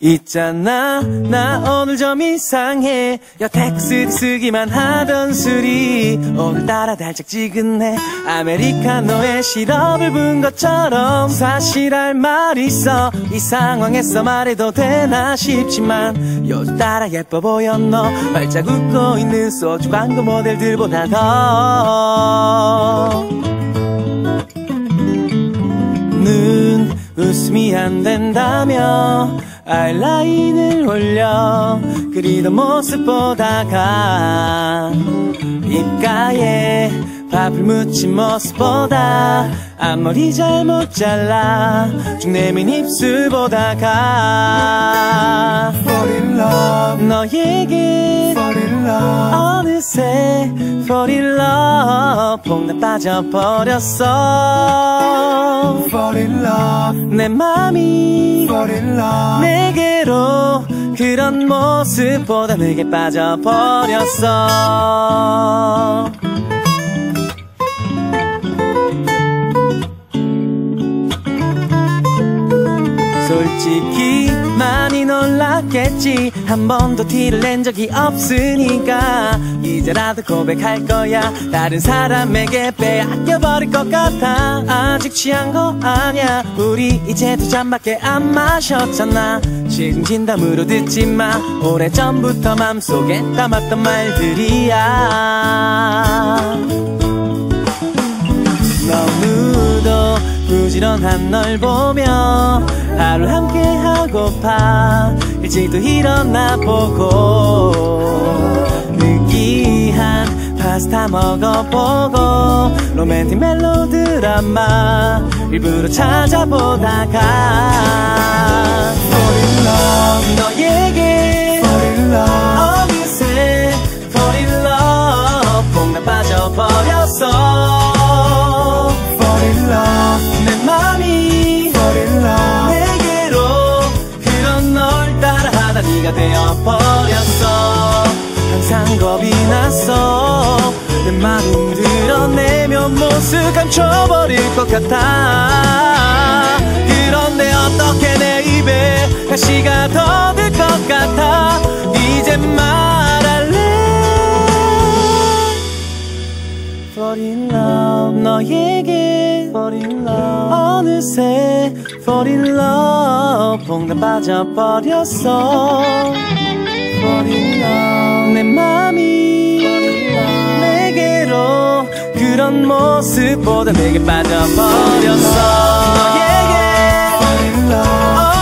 있잖아 나 오늘 좀 이상해 여텍스 쓰기만 하던 술이 오늘따라 달짝지근해 아메리카노에 시럽을 부은 것처럼 사실 할 말 있어 이 상황에서 말해도 되나 싶지만 요즘 따라 예뻐 보여 너 활짝 웃고 있는 소주 광고 모델들보다 더 눈 웃음이 안 된다며 아이라인을 올려 그리던 모습 보다가 입가에 밥을 묻힌 모습보다 앞머리 잘못 잘라 쭉 내민 입술 보다가 Fall in love 너에게 Fall in love 어느새 Fall in love 폭락 빠져버렸어 Fall in love 내 맘이 Fall in love 내게로 그런 모습보다 내게 빠져버렸어 솔직히 많이 놀랐겠지 한 번도 티를 낸 적이 없으니까 이제라도 고백할 거야 다른 사람에게 빼앗겨버릴 것 같아 아직 취한 거 아냐 우리 이제 두 잔밖에 안 마셨잖아 지금 진담으로 듣지 마 오래전부터 맘속에 담았던 말들이야 너무도 부지런한 널 보며 하루 함께 하고파 일찍도 일어나 보고 느끼한 파스타 먹어보고 로맨틱 멜로 드라마 일부러 찾아보다가 Fall in love 너에게 Fall in love 어느새 Fall in love 폭락 빠져버렸어 Fall in love 내 맘이 Fall in love 내게로 그런 널 따라하다 네가 되어버렸어 항상 겁이 났어 내 마음 드러내면 모습 감춰버릴 것 같아 그런데 어떻게 내 입에 가시가 더 들 것 같아 이제 말할래 Fall in love 너에게 Fall in love 어느새 Fall in love 폭락 빠져버렸어 Fall in love 내 맘이 내게로 그런 모습보다 내게 빠져버렸어 너에게 Fall in love